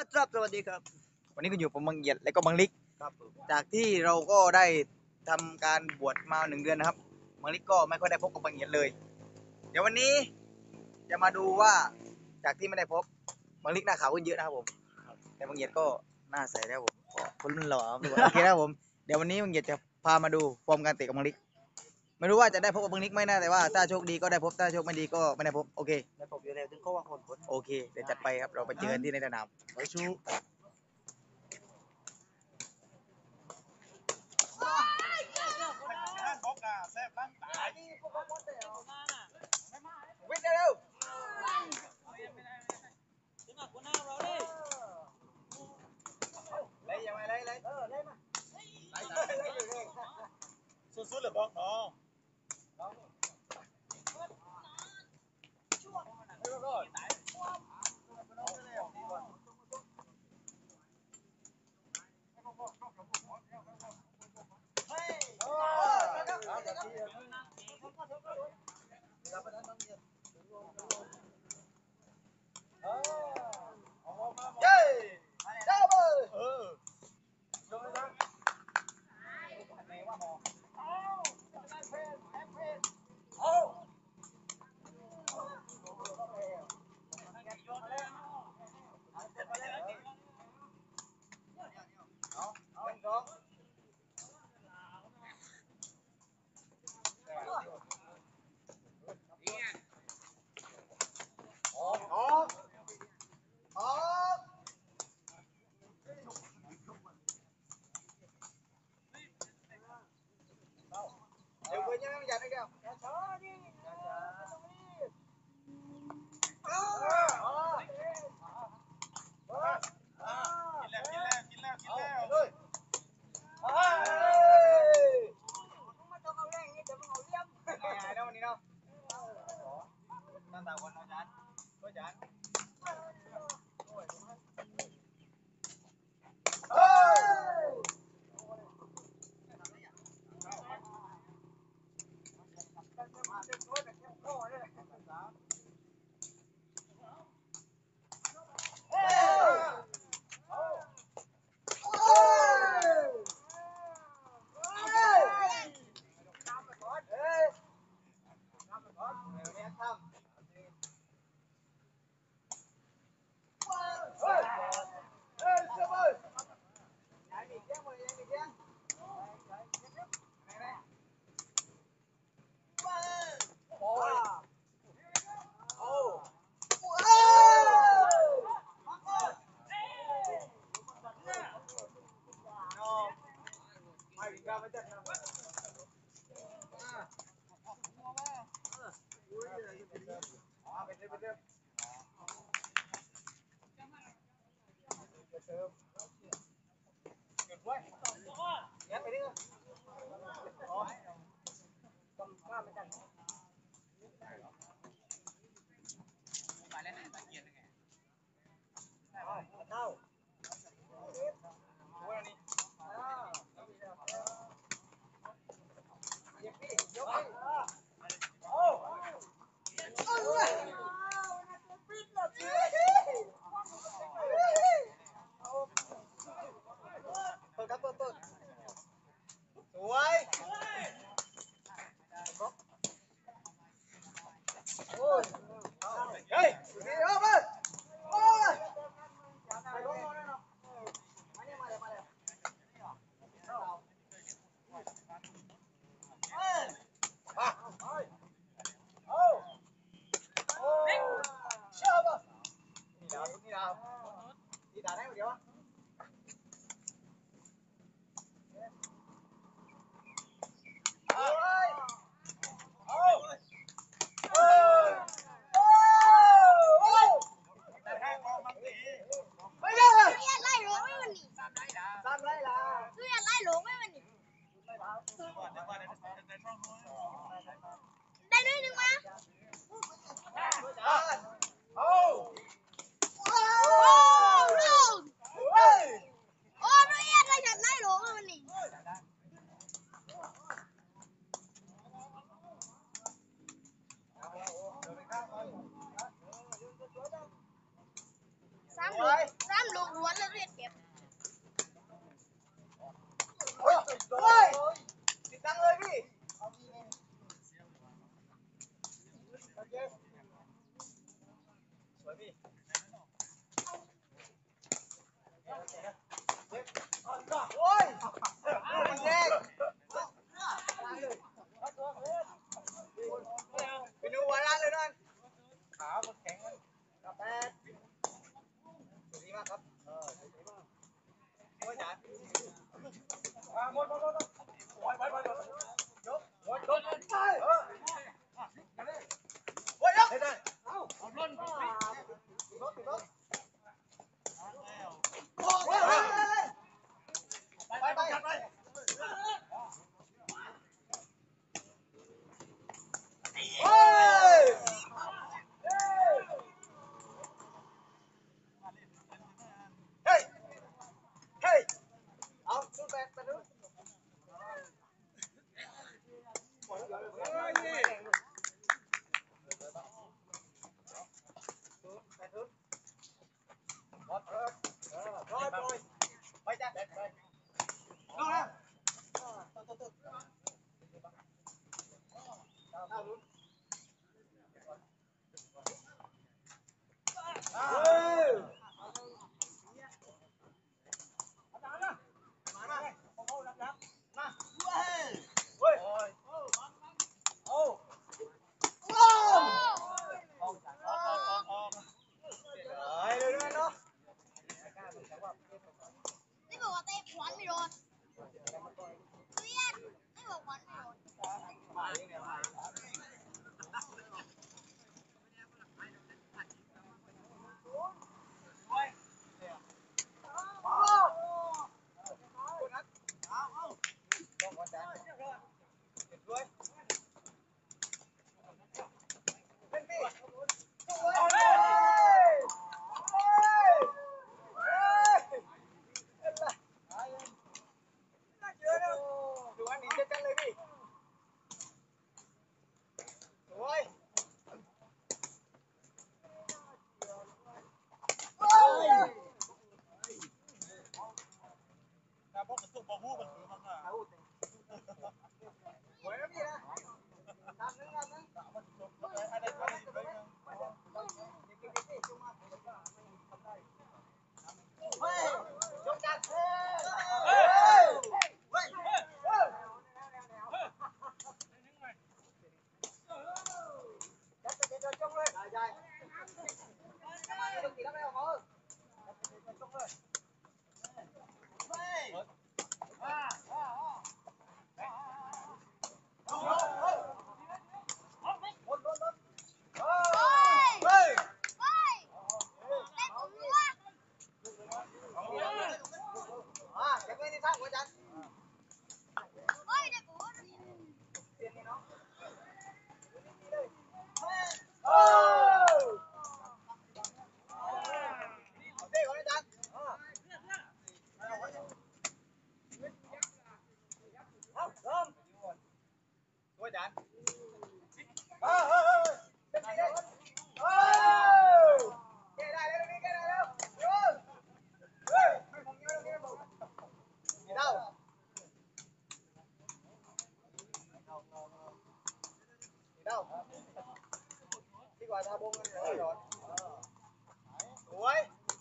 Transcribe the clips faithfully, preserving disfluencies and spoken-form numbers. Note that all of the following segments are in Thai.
ครับสวัสดีครับวันนี้ก็อยู่ผมบังเอียดและก็บังลิกครับจากที่เราก็ได้ทำการบวชมาหนึ่งเดือนนะครับบังลิกก็ไม่ค่อยได้พบกับบังเอียดเลยเดี๋ยววันนี้จะมาดูว่าจากที่ไม่ได้พบบังลิกหน้าขาวขึ้นเยอะนะครับผมแต่บังเอียดก็หน้าใสแล้วผมคนรุ่นหล่อครับโอเคนะครับผมเดี๋ยววันนี้บังเอียดจะพามาดูฟอร์มการเตะของบังลิกไม่รู้ว่าจะได้พบกับบังลิกไหมนะแต่ว่าถ้าโชคดีก็ได้พบถ้าโชคไม่ดีก็ไม่ได้พบโอเคได้พบอยู่แล้วถึงเขาว่าคนคนโอเคเดี๋ยวจัดไปครับเราไปเจอกันที่ในสนามไปชูวิ่งเร็วไล่ยังไงไล่ไล่เออไล่มาไล่ไล่ไล่สุดๆเลยบอกน้องได้ด้วยหนึ่งมาโอ้โหน้ำลูกล้วนแล้วเรียกเก็บเฮ้ยเฮ้ยติดตังเลยพี่สวยพี่โอ้ยมันแรงไปดูวันละเลยนั่นขามันแข็งมันกระแปดสวยดีมากครับเออสวยดีมากโอ้ยจ๋าอ่าหมดหมดหมดหมดหมดหมดหมดยกหมดหมดไปเออโอ้ยยกได้เอาเอาล้นรถรถรถโอ้ยไปไปไปไปโอ้ยเฮ้ยเฮ้ยเอาชุดแบกไปดูไปจ้ะลงแล้วนี่บอกว่าเตะขวานไม่โดนเรียนนี่บอกขวานไม่โดนดีกว่าทาบงกันเลยหรอสวย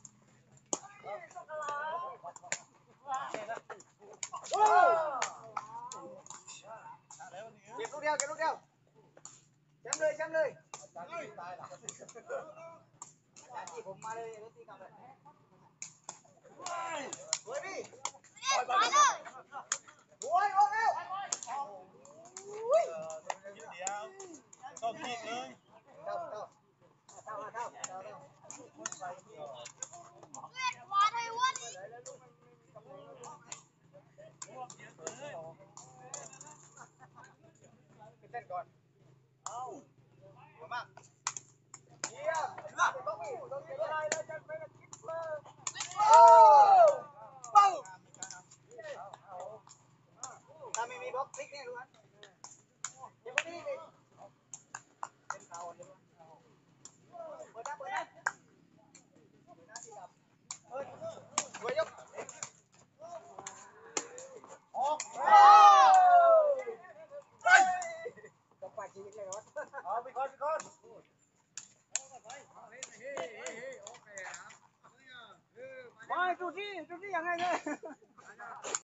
เก็บลูกเดียวเก็บลูกเดียวแชมป์เลยแชมป์เลยอาจารย์ตายหรออาจารย์ที่ผมมาเลยรถตีกลับเลยสวยพี่ไปเลยสวยโอ้เร็วต้องคิดเลยเท่าเท่าเท่าเท่าเท่าเท่าเล่นวาไทยวันขึ้นเต้นก่อนเอาเอามากเยี่ยมต้องมีต้องมีอะไรแล้วจะไม่ได้คิดเลยโอ้เป้าถ้าไม่มีบล็อกคลิกเนี่ยรู้ไหมเดี๋ยวพวกนี้ดิเป็นเขาเดี๋ยวเปิดหน้าเปิดหน้าเปิดหน้าที่กับเอาไปก่อนไปก่อนไปจุดที่จุดที่ยังไงเนี่ย